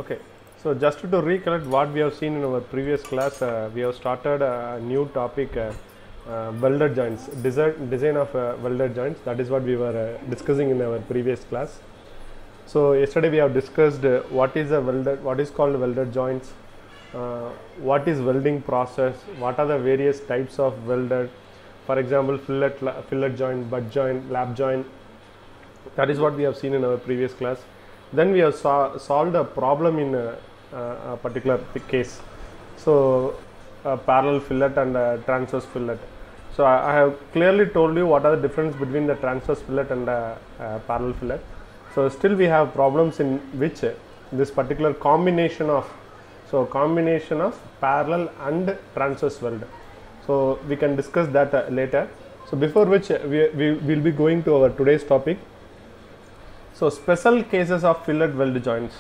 Okay, so just to recollect what we have seen in our previous class, we have started a new topic, welded joints, design of welded joints. That is what we were discussing in our previous class. So yesterday we have discussed what is called welded joints, what is welding process, what are the various types of welded, for example fillet joint, butt joint, lap joint. That is what we have seen in our previous class. Then we have solved a problem in a particular case. So parallel fillet and transverse fillet. So I have clearly told you what are the difference between the transverse fillet and parallel fillet. So still we have problems in which this particular combination of parallel and transverse weld. So we can discuss that later. So before which we will be going to our today's topic. So special cases of fillet weld joints.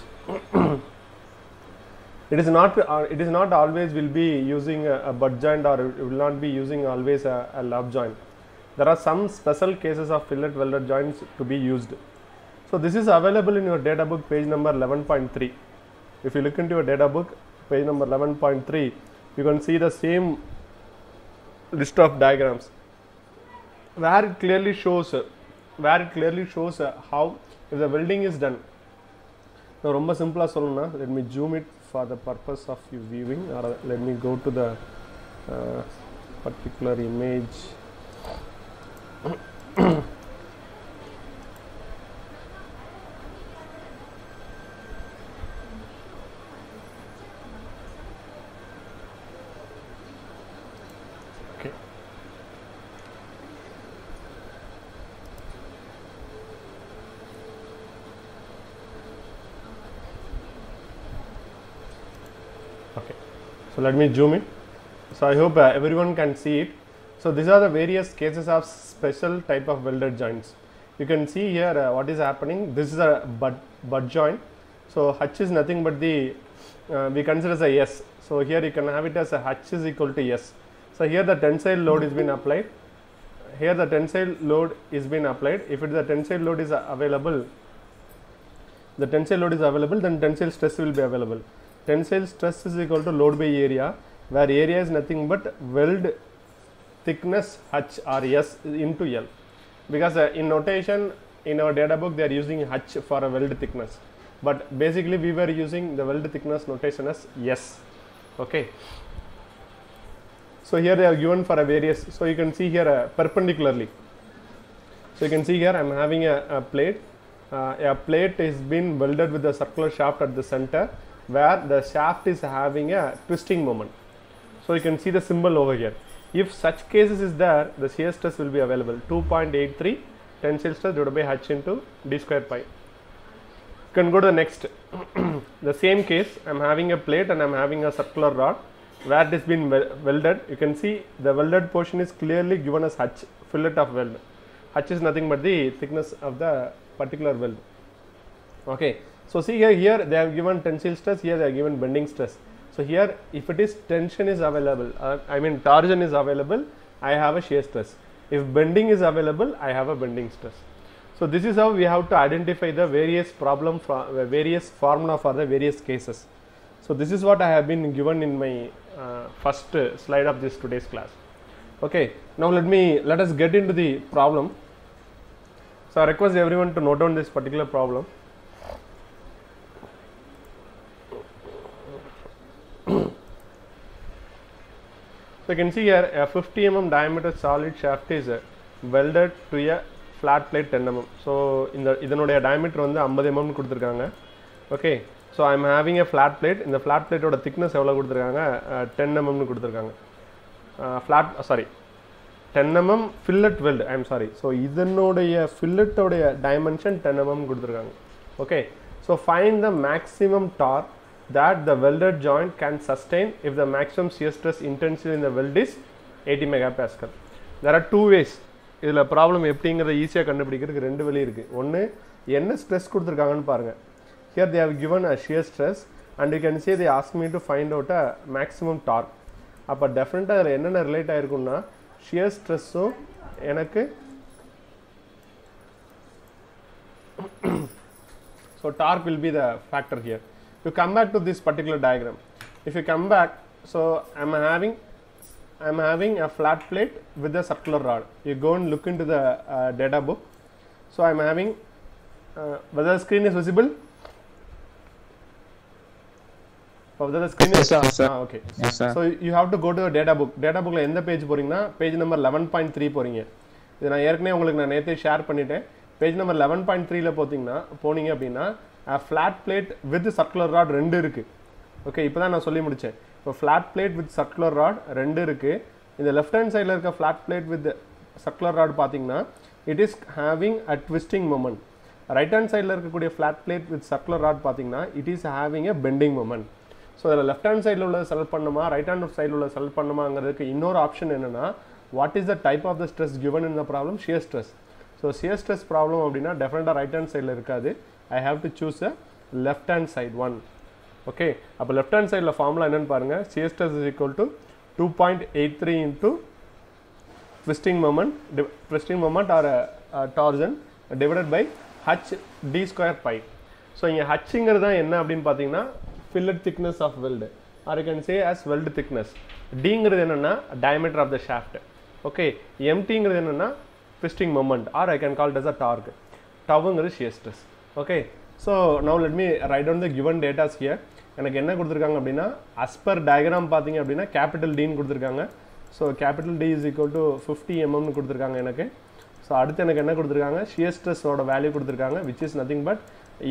It is not always will be using a butt joint, or it will not be using always a lap joint. There are some special cases of fillet welded joints to be used. So this is available in your data book, page number 11.3. If you look into your data book, page number 11.3, you can see the same list of diagrams where it clearly shows how if the welding is done. Now ரொம்ப simple சொல்லணும்னா, let me zoom it for the purpose of you viewing, or let me go to the particular image. Okay, so let me zoom in. So I hope everyone can see it. So these are the various cases of special type of welded joints. You can see here what is happening. This is a butt joint. So H is nothing but the we consider as a S. So here you can have it as a H is equal to S. So here the tensile load is been applied. Here the tensile load is been applied. If the tensile load is available, then tensile stress will be available. Tensile stress is equal to load by area, where area is nothing but weld thickness H or S into L, because in notation in our data book they are using H for a weld thickness, but basically we were using the weld thickness notation as S. Okay, so here they are given for a various. So you can see here perpendicularly. So you can see here I am having a plate. A plate is been welded with a circular shaft at the center, where the shaft is having a twisting moment. So you can see the symbol over here. If such cases is there, the shear stress will be available 2.83 tensile stress divided by H into d square pi. You can go to the next. The same case, I am having a plate and I am having a circular rod where it has been welded. You can see the welded portion is clearly given as H, fillet of weld. H is nothing but the thickness of the particular weld. Okay. So see here they have given tensile stress, here they are given bending stress. So here if it is tension is available, torsion is available, I have a shear stress. If bending is available, I have a bending stress. So this is how we have to identify the various various formula for the various cases. So this is what I have been given in my first slide of this today's class. Okay, now let us get into the problem. So I request everyone to note down this particular problem. So you can see here a 50 mm diameter solid shaft is welded to a flat plate 10 mm. So இதனுடைய diameter வந்து 50 mm கொடுத்திருக்காங்க. Okay, so I am having a flat plate. இந்த flat plate ஓட thickness எவ்வளவு கொடுத்திருக்காங்க? 10 mm னு கொடுத்திருக்காங்க. 10 mm fillet weld. I am sorry. So இதனுடைய fillet ஓட dimension 10 mm கொடுத்திருக்காங்க. Okay, so find the maximum torque that the welded joint can sustain if the maximum shear stress intensity in the weld is 80 megapascal. There are two ways. இதுல problem எப்படிங்கறத ஈஸியா கண்டுபிடிக்கிறதுக்கு ரெண்டு வழி இருக்கு. ஒன்னு என்ன ஸ்ட்ரெஸ் கொடுத்திருக்காங்கன்னு பாருங்க. Here they have given a shear stress and you can see they ask me to find out a maximum torque. அப்ப டெஃபினட்டா அதுல என்னென்ன ரிலேட் ஆயிருக்கும்னா shear stressம் எனக்கு so torque will be the factor here. You come back to this particular diagram. If you come back, so I'm having a flat plate with a circular rod. You go and look into the data book. So I'm having whether the screen is visible. Whether the screen is okay. Yes, sir. So you have to go to the data book. Data book la endha page poringna page number 11.3 poringa. Idu na yerkane ungalku na nethe share panniten. Page number 11.3 la போனீங்க அப்படின்னா flat plate with circular rod ரெண்டு இருக்கு. Okay, இப்போதான் நான் சொல்லி முடிச்சேன். இப்போ flat plate with circular rod ரெண்டு இருக்கு. இந்த left hand sideல இருக்க flat plate with circular rod பாத்தீங்கன்னா it is having a twisting moment. Right hand sideல இருக்கக்கூடிய flat plate with circular rod பாத்தீங்கன்னா it is having a bending moment. So அதில் left hand சைடில் உள்ள செலக்ட் பண்ணுமா, ரைட் ஹேண்ட் சைடில் உள்ள செலக்ட் பண்ணுமாங்கிறதுக்கு இன்னொரு ஆப்ஷன் என்னன்னா, what is the type of the stress given in the problem? Shear stress. So shear stress problem அப்படின்னா டெஃபினட்டாக ரைட் ஹேண்ட் சைடில் இருக்காது. I have to choose a left hand side one. Okay, அப்போ left hand சைடில் formula என்னன்னு பாருங்கள். Shear stress is equal to 2.83 into twisting moment or torsion divided by h d square pi. So இங்கே ஹச்சுங்கிறது தான் என்ன அப்படின்னு பார்த்தீங்கன்னா fillet thickness of weld, or you can say as weld thickness. D-ங்கிறது என்னன்னா diameter of the shaft. Okay, MT-ங்கிறது என்னன்னா twisting moment, or I can call it as a torque. Tau-ங்கிறது shear stress. Okay, so now let me write down the given data here. எனக்கு என்ன கொடுத்துருக்காங்க அப்படின்னா as per diagram பார்த்தீங்க அப்படின்னா capital D ன்னு கொடுத்துருக்காங்க. So capital D is equal to 50 mm ன்னு கொடுத்துருக்காங்க எனக்கு. ஸோ அடுத்து எனக்கு என்ன கொடுத்துருக்காங்க, shear stress ஓட வேல்யூ கொடுத்துருக்காங்க, which is nothing but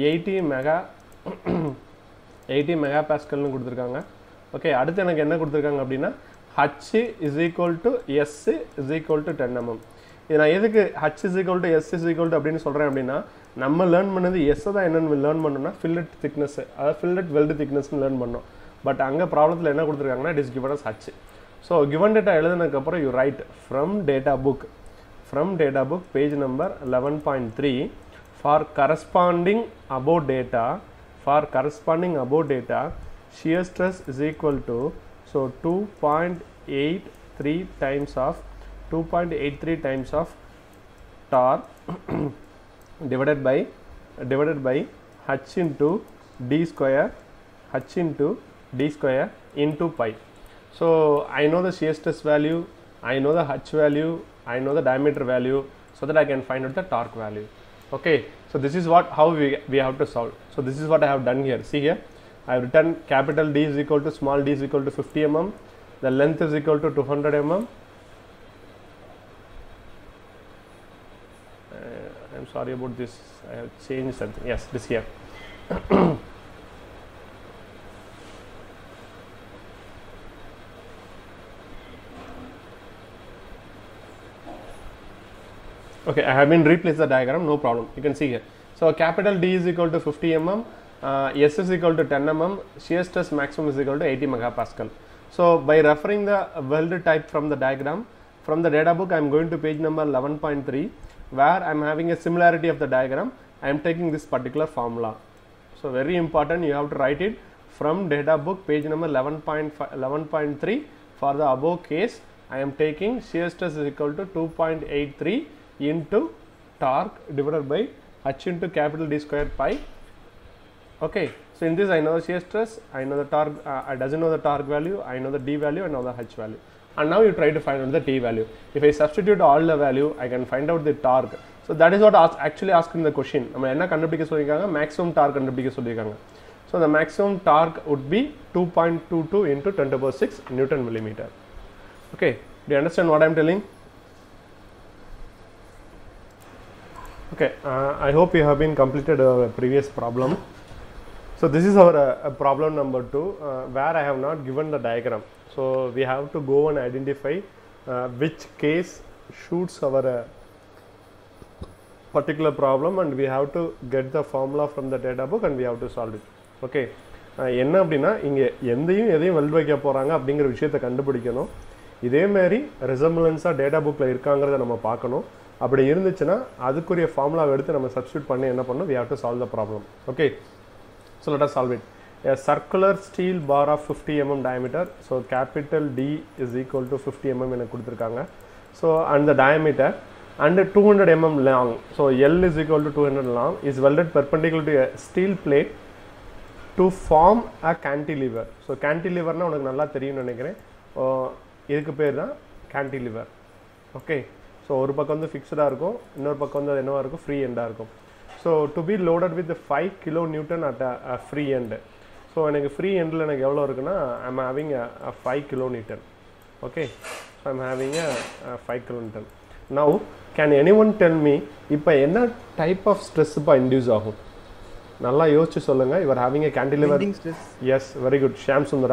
80 megapascal னு கொடுத்துருக்காங்க. ஓகே, அடுத்து எனக்கு என்ன கொடுத்துருக்காங்க அப்படின்னா h is equal to s is equal to 10 mm. இது நான் எதுக்கு h is equal to s is equal to அப்படின்னு சொல்கிறேன் அப்படின்னா, நம்ம லேர்ன் பண்ணது s தான் என்னென்னு லேர்ன் பண்ணோம்னா fillet thickness, அதாவது fillet weld thicknessன்னு லேர்ன் பண்ணோம். பட் அங்கே ப்ராப்ளத்தில் என்ன கொடுத்துருக்காங்கன்னா it is given as h. So given data எழுதுனதுக்கப்புறம் you write from data book page number 11.3 for corresponding above data. For corresponding above data, shear stress is equal to 2.83 times of torque divided by h into d square into pi. So I know the shear stress value, I know the h value, I know the diameter value, so that I can find out the torque value. Okay, so this is how we have to solve. So this is what I have done here. See here, I have written capital D is equal to small d is equal to 50 mm. The length is equal to 200 mm. I'm sorry about this. I have changed something. Yes, this here. Okay, I have been replaced the diagram, no problem. You can see here. So capital D is equal to 50 mm, S is equal to 10 mm, shear stress maximum is equal to 80 megapascal. So by referring the weld type from the diagram, from the data book, I am going to page number 11.3, where I am having a similarity of the diagram. I am taking this particular formula. So very important, you have to write it from data book page number 11.3. For the above case, I am taking shear stress is equal to 2.83 into torque divided by h into capital D square pi. Okay, so in this I know the shear stress, I know the torque, I doesn't know the torque value, I know the D value, I know the h value. And now you try to find out the T value. If I substitute all the value, I can find out the torque. So that is what actually asked in the question. நம்ம என்ன கண்டுபிடிக்க சொல்லிருக்காங்க, maximum torque கண்டுபிடிக்க சொல்லிருக்காங்க. So the maximum torque would be 2.22 into 10 to the power 6 Newton millimeter. Okay, do you understand what I am telling? Okay, I hope you have been completed our previous problem. So this is our problem number 2, where I have not given the diagram. So we have to go and identify which case suits our particular problem, and we have to get the formula from the data book and we have to solve it. Okay, என்ன அப்படின்னா இங்கே எதையும் weld வைக்க போகிறாங்க அப்படிங்கிற விஷயத்தை கண்டுபிடிக்கணும். இதே மாதிரி ரிசம்பிளன்ஸாக டேட்டா புக்கில் இருக்காங்கிறத நம்ம பார்க்கணும். அப்படி இருந்துச்சுன்னா அதுக்குரிய ஃபார்முலாவை எடுத்து நம்ம சப்ஸ்டியூட் பண்ணி என்ன பண்ணணும், we have to solve the problem. Okay, so let us solve it. A circular steel bar of 50 mm diameter, so capital D is equal to 50 mm எனக்கு கொடுத்துருக்காங்க. So and the diameter and 200 mm long, so L is equal to 200 long, is welded perpendicular to a steel plate to form a cantilever. So cantilever na unakku nalla theriyum nenikiren, idukku per da cantilever. Okay, so oru pakkam vandu fixed ah irukum, innoru pakkam vandu enna irukum, free end ah irukum. So to be loaded with the 5 kilonewton at a free end. So enakku free end la enakku evlo irukuna, I am having a 5 kilonewton. Okay, so I am having a 5 kilonewton. Now can anyone tell me ipo enna type of stress pa induce agum? நல்லா யோசிச்சு சொல்லுங்க. You are having a cantilever. Bending stress. Yes, very good. Shyam Sundara.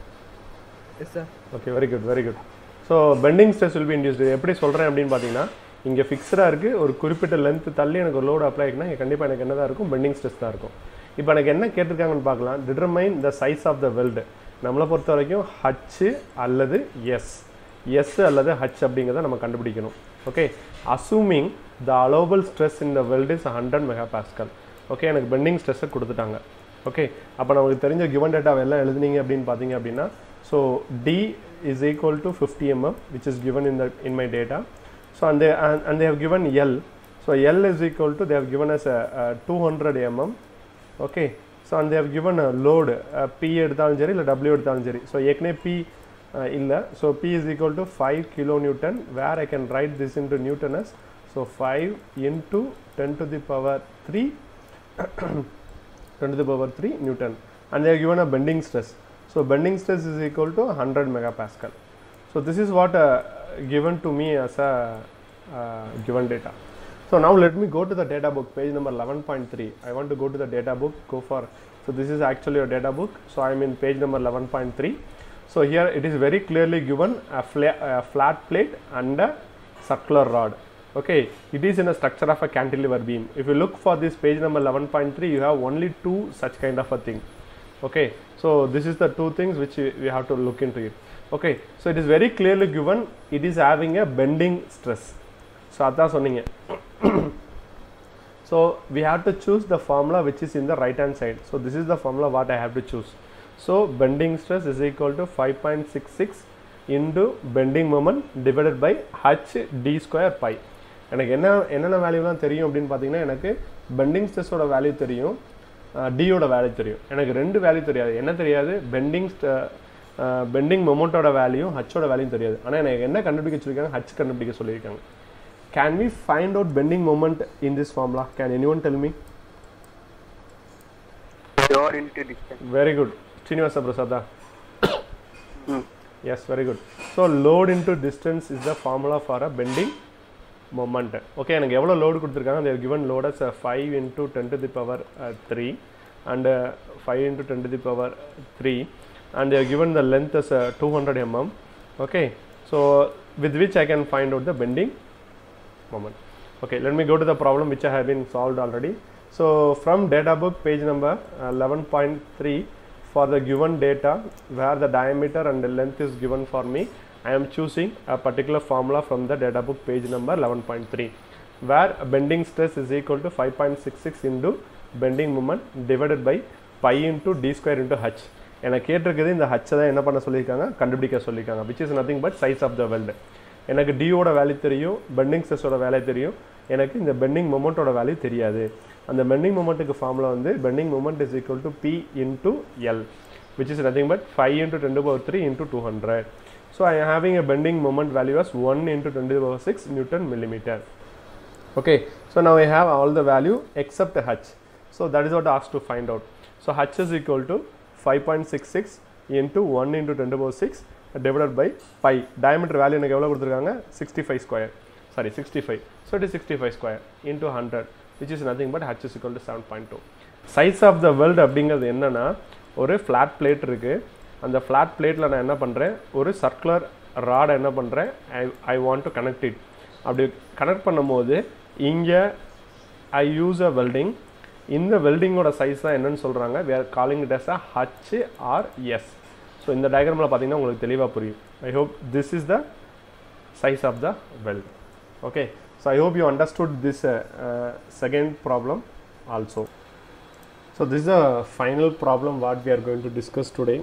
Yes sir. Okay, very good, very good. So bending stress will be induced. எப்படி சொல்றேன் அப்படினு பாத்தீங்கன்னா, இங்க ஃபிக்ஸ்டா இருக்கு, ஒரு குறிப்பிட்ட லெந்த் தள்ளி எனக்கு ஒரு லோட் அப்ளை ஆயினா கண்டிப்பா எனக்கு என்னதா இருக்கும், பெண்டிங் ஸ்ட்ரெஸ் தான் இருக்கும். இப்போ எனக்கு என்ன கேட்டிருக்காங்கன்னு பார்க்கலாம். Determine the size of the weld. நம்மளை பொறுத்த வரைக்கும் H அல்லது S அல்லது H அப்படிங்கறத நம்ம கண்டுபிடிக்கணும். Okay, assuming the allowable stress in the weld is 100 megapascal. Okay, எனக்கு பெண்டிங் ஸ்ட்ரெஸ்ஸை கொடுத்துட்டாங்க. ஓகே, அப்போ நமக்கு தெரிஞ்ச கிவன் டேட்டாவை எல்லாம் எழுதுனீங்க அப்படின்னு பார்த்தீங்க அப்படின்னா, so D is equal to 50 mm which is given in my data. So and they have given L. So L is equal to, they have given us a 200 mm. Okay, so and they have given a load P எடுத்தாலும் சரி இல்லை W எடுத்தாலும் சரி. So ஏற்கனவே P இல்லை, so P is equal to 5 kilonewton, where I can write this into Newton as, so 5 into 10 to the power 3 10 to the power 3 Newton, and they are given a bending stress. So bending stress is equal to 100 megapascal. So this is what given to me as a given data. So now let me go to the data book, page number 11.3. I want to go to the data book, go for, so this is actually a data book. So I am in page number 11.3. So here it is very clearly given a flat plate and a circular rod. Okay, it is in a structure of a cantilever beam. If you look for this page number 11.3, you have only two such kind of a thing. Okay, so this is the two things which we have to look into it. Okay, so it is very clearly given, it is having a bending stress. So adha sonninga. So we have to choose the formula which is in the right hand side. So this is the formula what I have to choose. So bending stress is equal to 5.66 into bending moment divided by H d square pi. எனக்கு என்னென்ன வேல்யூலாம் தெரியும் அப்படின்னு பார்த்தீங்கன்னா, எனக்கு bending ஸ்ட்ரெஸ்ஸோட value தெரியும், டியோட value தெரியும். எனக்கு ரெண்டு வேல்யூ தெரியாது. என்ன தெரியாது? பெண்டிங் மொமெண்டோட வேல்யூ, ஹச்சோட வேல்யூ தெரியாது. ஆனால் எனக்கு என்ன கண்டுபிடிக்க சொல்லியிருக்காங்க? ஹச் கண்டுபிடிக்க சொல்லியிருக்காங்க. Can we find out bending moment in this formula? Can anyone tell me? Load into distance. Very good. Srinivasa Prasada. Yes, very good. So load into distance is the formula for a bending moment. Okay, எனக்கு எவ்வளோ load கொடுத்துருக்காங்க? they have given load as 5 into 10 to the power 3 and 5 into 10 to the power 3, and they have given the length as 200 mm. Okay, so with which I can find out the bending moment. Okay, let me go to the problem which I have been solved already. So from data book page number 11.3, for the given data where the diameter and the length is given for me, I am choosing a particular formula from the data book page number 11.3, where bending stress is equal to 5.66 into bending moment divided by pi into d square into h. எனக்கு கேட்டிருக்குது இந்த h தான் என்ன பண்ண சொல்லியிருக்காங்க, கண்டுபிடிக்க சொல்லியிருக்காங்க, which is nothing but size of the weld. எனக்கு d ஓட வேல்யூ தெரியும், பெண்டிங் ஸ்ட்ரெஸ்ஸோட வேல்யூ தெரியும், எனக்கு இந்த பெண்டிங் மொமெண்டோட வேல்யூ தெரியாது. அந்த பெண்டிங் மொமெண்ட்டுக்கு ஃபார்முலா வந்து bending moment is equal to p into L, which is nothing but 5 into 10 to the power 3 into 200. So I am having a bending moment value as 1 into 10 to the power 6 Newton millimeter. Okay, so now I have all the value except h. So that is what I asked to find out. So h is equal to 5.66 into 1 into 10 to the power 6 divided by pi. Diameter value எனக்கு எவ்வளவு கொடுத்திருக்காங்க? 65 square. Sorry, 65. So it is 65 square into 100, which is nothing but h is equal to 7.2. Size of the weld அப்படிங்கிறது என்னன்னா, ஒரு flat plate இருக்கு. அந்த flat plateல நான் என்ன பண்றேன், ஒரு circular rod என்ன பண்றேன், I want to connect it. அப்படி கனெக்ட் பண்ணும்போது இங்க I use a welding. இந்த வெல்டிங்கோட சைஸ் தான் என்னன்னு சொல்றாங்க, we are calling it as a H or S. So இந்த டயகிராம்ல பாத்தீங்கன்னா உங்களுக்கு தெளிவா புரியும். I hope this is the size of the weld. Okay, so I hope you understood this second problem also. So this is the final problem what we are going to discuss today.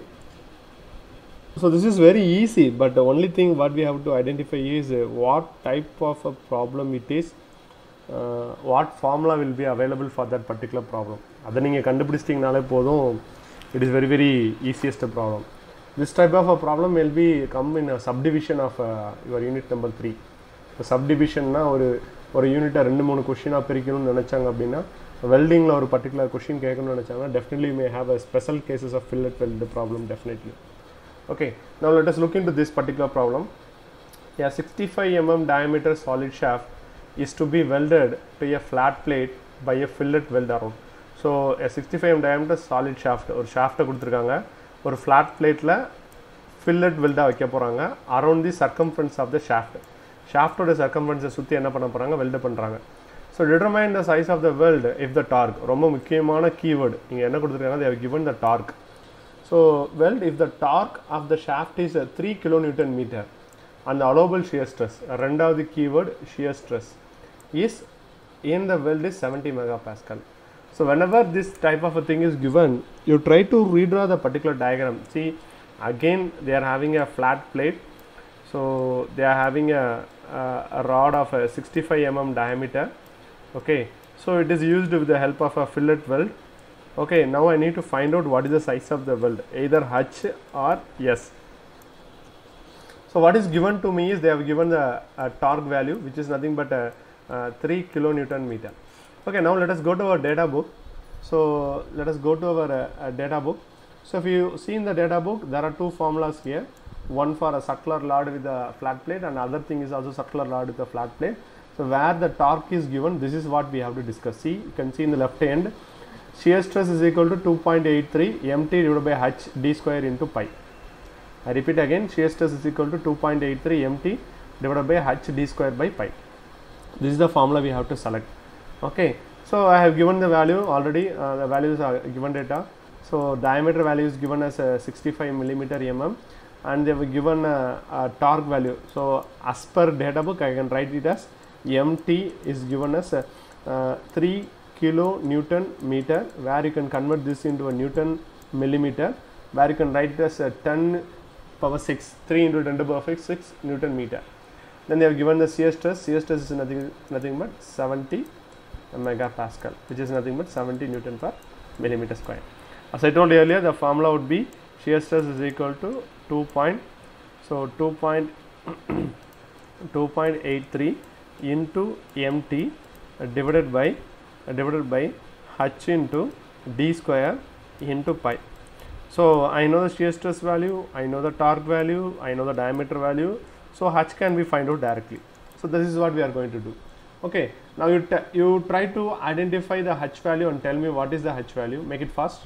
So this is very easy, but the only thing what we have to identify is what type of a problem it is what formula will be available for that particular problem. அதை நீங்கள் கண்டுபிடிச்சிட்டிங்கனாலே போதும். It is very very easiest problem. This type of a problem will be come in a subdivision of your unit number 3. இப்போ சப்டிவிஷன்னா ஒரு யூனிட்டை 2-3 கொஷினாக பிரிக்கணும்னு நினச்சாங்க அப்படின்னா, வெல்டிங்கில் ஒரு particular question கேட்கணும்னு நினச்சாங்கன்னா definitely may have a special cases of fillet weld problem definitely. Okay, now let us look into this particular problem. A 65 mm diameter solid shaft is to be welded to a flat plate by a fillet weld around. So a 65 mm diameter solid shaft, ஒரு ஷாஃப்ட்டை கொடுத்துருக்காங்க, ஒரு flat plateல fillet weld வைக்க போகிறாங்க around the circumference of the shaft. ஷாஃப்டோட சர்க்கம்ஃபரன்ஸை சுற்றி என்ன பண்ண போகிறாங்க, weld பண்ணுறாங்க. So determine the size of the weld if the torque. ரொம்ப முக்கியமான கீவேர்டு இங்கே என்ன கொடுத்துருக்காங்க, they have given the torque. So weld if the torque of the shaft is 3 kilonewton meter and the allowable shear stress, ரெண்டாவது keyword shear stress, is in the weld is 70 megapascal. So whenever this type of a thing is given, you try to redraw the particular diagram. See, again they are having a flat plate, so they are having a rod of a 65 mm diameter. Okay, so it is used with the help of a fillet weld. Okay, now I need to find out what is the size of the weld, either H or S. So what is given to me is they have given the torque value, which is nothing but 3 kilonewton meter. Okay, now let us go to our data book. So let us go to our data book. So if you see in the data book, there are two formulas here, one for a circular rod with a flat plate and other thing is also circular rod with a flat plate. So where the torque is given, this is what we have to discuss. See, you can see in the left hand, shear stress is equal to 2.83 mt divided by h d square into pi. I repeat again, shear stress is equal to 2.83 mt divided by h d square by pi. This is the formula we have to select. Okay, so I have given the value already, the values are given data. So diameter value is given as 65 millimeter mm and they have given a torque value. So as per data book, I can write it as mt is given as 3 kilonewton meter, where you can convert this into a newton millimeter, where you can write it as 10 power 6, 3 into 10 to the power 6 newton meter. Then they have given the shear stress. Shear stress is nothing but 70 megapascal, which is nothing but 70 newton per millimeter square. As I told earlier, the formula would be shear stress is equal to 2.83 into mt divided by h into d square into pi. So I know the shear stress value, I know the torque value, I know the diameter value, so h can be find out directly. So this is what we are going to do. Okay, now you try to identify the h value and tell me what is the h value. Make it fast.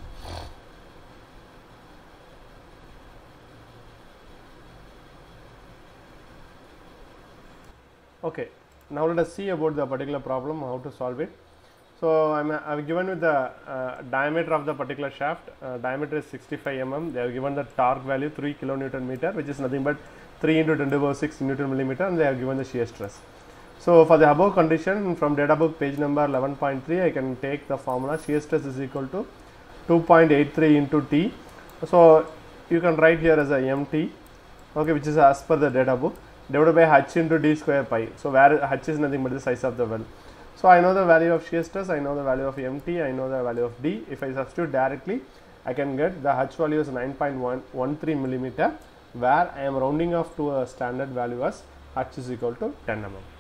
Okay, now let us see about the particular problem, how to solve it. So I've given with the diameter of the particular shaft. Diameter is 65 mm. They have given the torque value 3 kilonewton meter, which is nothing but 3 into 10 to the power 6 newton millimeter, and they have given the shear stress. So for the above condition, from data book page number 11.3, I can take the formula shear stress is equal to 2.83 into T. So you can write here as a mt, okay, which is as per the data book, divided by h into d square pi. So where h is nothing but the size of the well. So I know the value of shear stress, I know the value of mt, I know the value of d. If I substitute directly, I can get the h value is 9.13 millimeter, where I am rounding off to a standard value as h is equal to 10 mm.